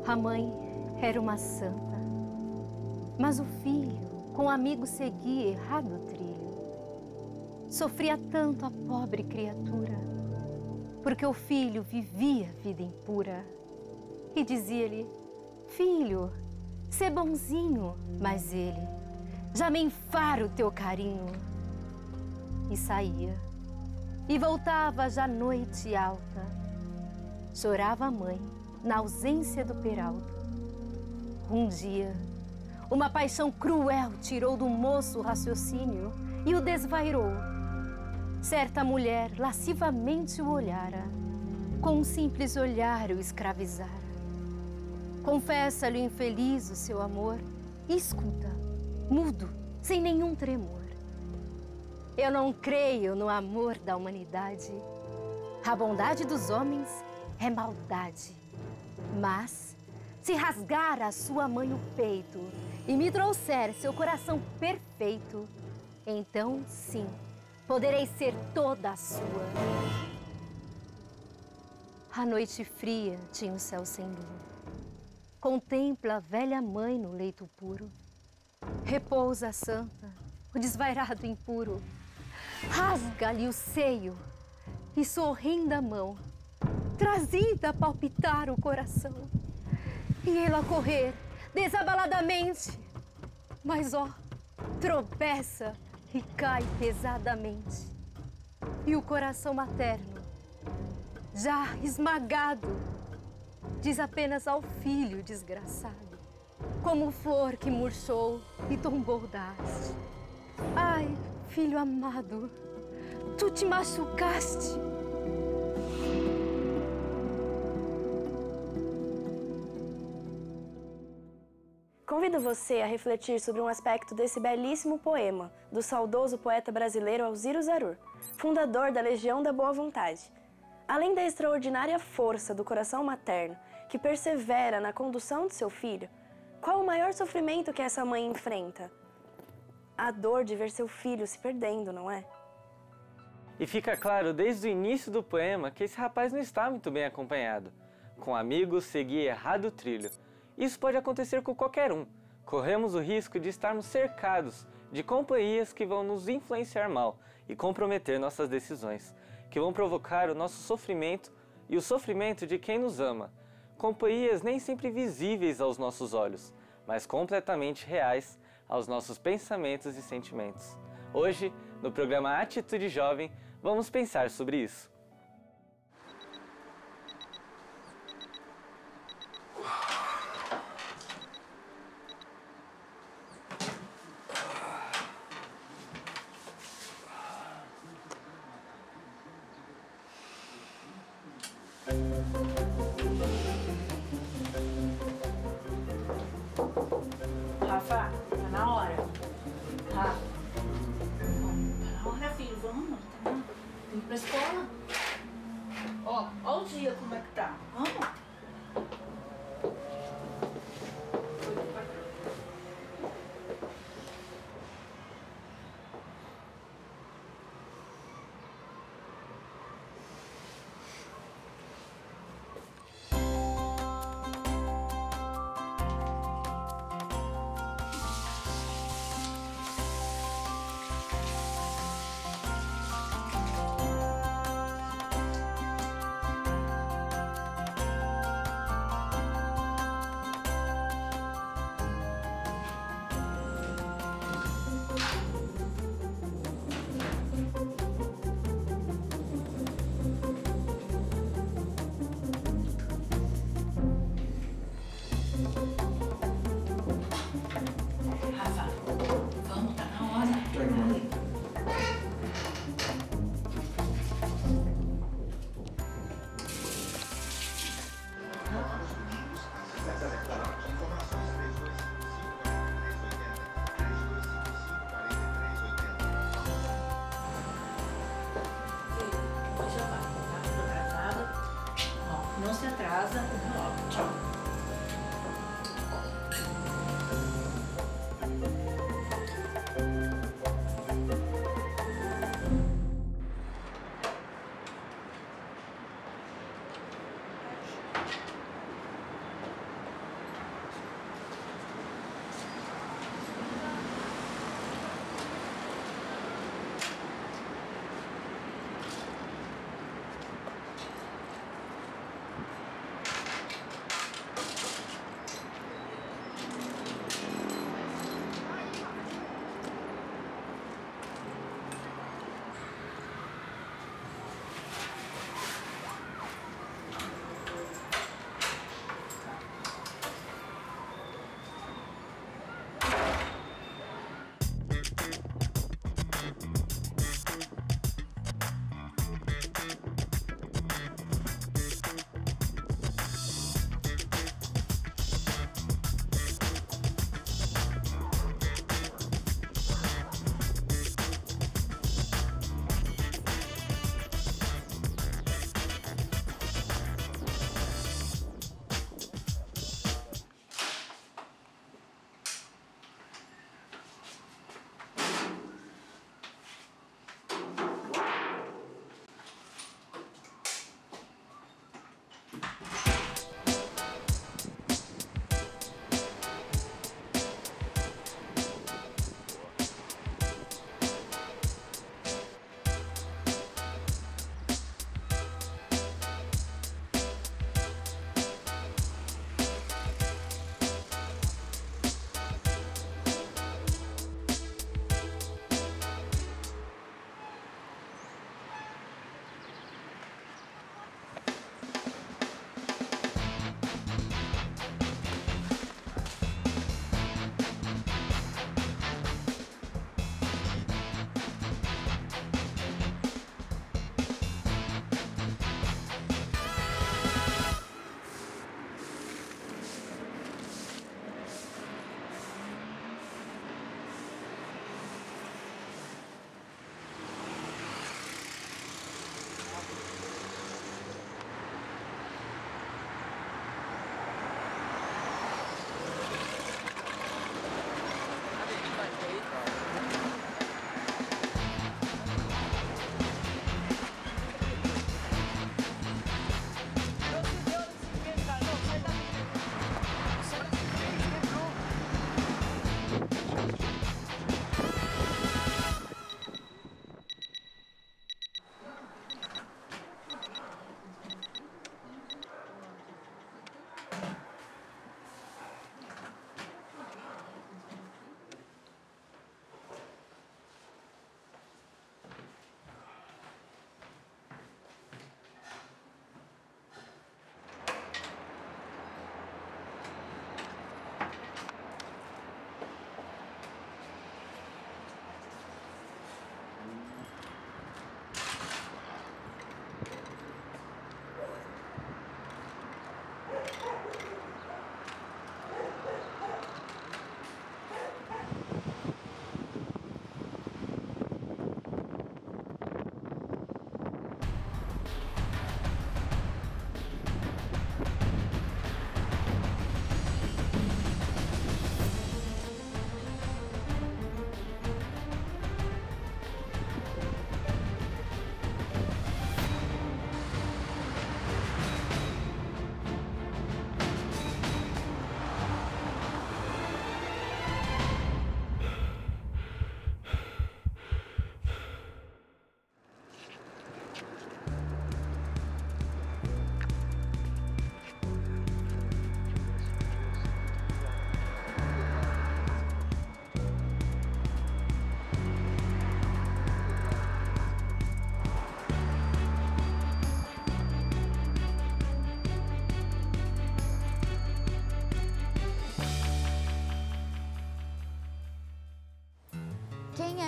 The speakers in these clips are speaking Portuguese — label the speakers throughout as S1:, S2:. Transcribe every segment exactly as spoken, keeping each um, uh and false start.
S1: A mãe era uma santa, mas o filho, com o amigo, seguia errado o trilho. Sofria tanto a pobre criatura, porque o filho vivia vida impura. E dizia-lhe: filho, sê bonzinho, mas ele já me enfara o teu carinho. E saía, e voltava já noite alta. Chorava a mãe na ausência do Peralta. Um dia, uma paixão cruel tirou do moço o raciocínio e o desvairou. Certa mulher lascivamente o olhara, com um simples olhar o escravizara. Confessa-lhe o infeliz o seu amor e escuta, mudo, sem nenhum tremor. Eu não creio no amor da humanidade. A bondade dos homens é maldade. Mas, se rasgar a sua mãe o peito e me trouxer seu coração perfeito, então, sim, poderei ser toda a sua. A noite fria tinha o céu sem lua. Contempla a velha mãe no leito puro. Repousa a santa, o desvairado impuro. Rasga-lhe o seio e, sorrindo a mão, trazida a palpitar o coração. E ele a correr desabaladamente, mas ó, tropeça e cai pesadamente. E o coração materno, já esmagado, diz apenas ao filho desgraçado, como flor que murchou e tombou da haste: ai, filho amado, tu te machucaste.
S2: Convido você a refletir sobre um aspecto desse belíssimo poema do saudoso poeta brasileiro Alziro Zarur, fundador da Legião da Boa Vontade. Além da extraordinária força do coração materno que persevera na condução de seu filho, qual o maior sofrimento que essa mãe enfrenta? A dor de ver seu filho se perdendo, não é?
S3: E fica claro desde o início do poema que esse rapaz não está muito bem acompanhado. Com amigos, seguia errado o trilho. Isso pode acontecer com qualquer um. Corremos o risco de estarmos cercados de companhias que vão nos influenciar mal e comprometer nossas decisões, que vão provocar o nosso sofrimento e o sofrimento de quem nos ama. Companhias nem sempre visíveis aos nossos olhos, mas completamente reais aos nossos pensamentos e sentimentos. Hoje, no programa Atitude Jovem, vamos pensar sobre isso.
S4: Rafa, tá na hora. Rafa. Tá na hora, filho. Vamos, tá na hora. Tem que ir pra escola. Ó, ó o dia como é que tá. Vamos. Não se atrasa, logo. Tchau.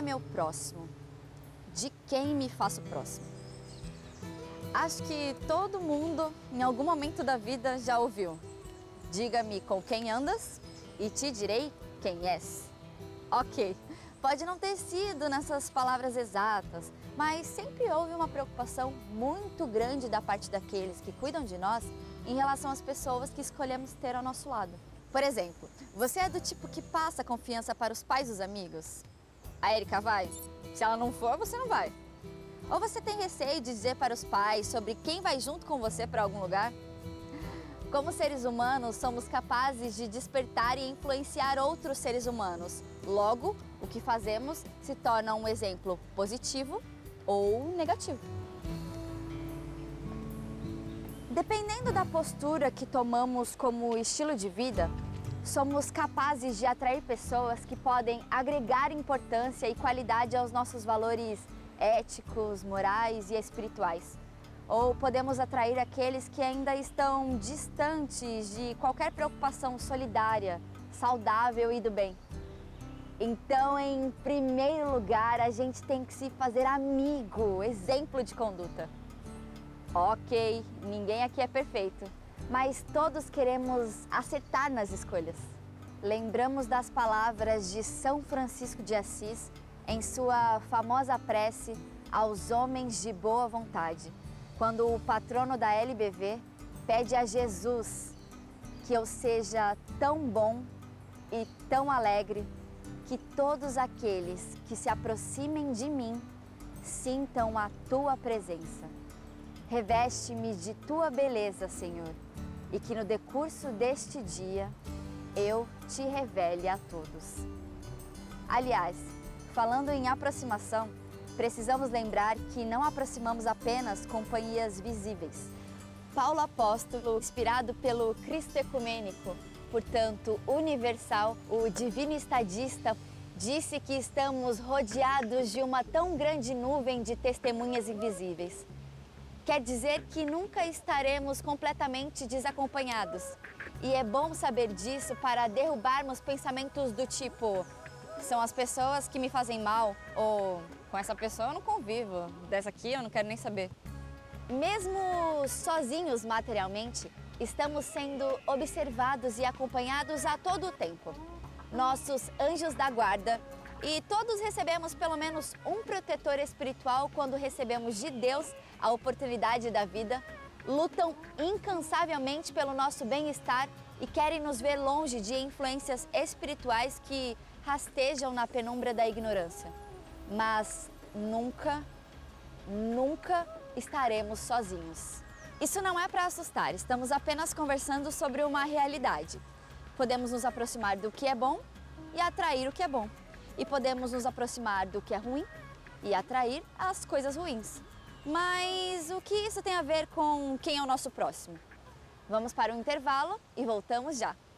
S5: é meu próximo? De quem me faço próximo? Acho que todo mundo, em algum momento da vida, já ouviu. Diga-me com quem andas e te direi quem és. Ok, pode não ter sido nessas palavras exatas, mas sempre houve uma preocupação muito grande da parte daqueles que cuidam de nós em relação às pessoas que escolhemos ter ao nosso lado. Por exemplo, você é do tipo que passa confiança para os pais dos amigos? A Erika vai? Se ela não for, você não vai. Ou você tem receio de dizer para os pais sobre quem vai junto com você para algum lugar? Como seres humanos, somos capazes de despertar e influenciar outros seres humanos. Logo, o que fazemos se torna um exemplo positivo ou negativo. Dependendo da postura que tomamos como estilo de vida, somos capazes de atrair pessoas que podem agregar importância e qualidade aos nossos valores éticos, morais e espirituais. Ou podemos atrair aqueles que ainda estão distantes de qualquer preocupação solidária, saudável e do bem. Então, em primeiro lugar, a gente tem que se fazer amigo, exemplo de conduta. Ok, ninguém aqui é perfeito, mas todos queremos acertar nas escolhas. Lembramos das palavras de São Francisco de Assis em sua famosa prece aos homens de boa vontade, quando o patrono da L B V pede a Jesus que eu seja tão bom e tão alegre que todos aqueles que se aproximem de mim sintam a tua presença. Reveste-me de tua beleza, Senhor, e que no decurso deste dia eu te revele a todos. Aliás, falando em aproximação, precisamos lembrar que não aproximamos apenas companhias visíveis. Paulo Apóstolo, inspirado pelo Cristo Ecumênico, portanto universal, o divino estadista, disse que estamos rodeados de uma tão grande nuvem de testemunhas invisíveis. Quer dizer que nunca estaremos completamente desacompanhados. E é bom saber disso para derrubarmos pensamentos do tipo: são as pessoas que me fazem mal, ou com essa pessoa eu não convivo, dessa aqui eu não quero nem saber. Mesmo sozinhos materialmente, estamos sendo observados e acompanhados a todo o tempo. Nossos anjos da guarda, e todos recebemos pelo menos um protetor espiritual quando recebemos de Deus a oportunidade da vida, lutam incansavelmente pelo nosso bem-estar e querem nos ver longe de influências espirituais que rastejam na penumbra da ignorância. Mas nunca, nunca estaremos sozinhos. Isso não é para assustar, estamos apenas conversando sobre uma realidade. Podemos nos aproximar do que é bom e atrair o que é bom. E podemos nos aproximar do que é ruim e atrair as coisas ruins. Mas o que isso tem a ver com quem é o nosso próximo? Vamos para um intervalo e voltamos já.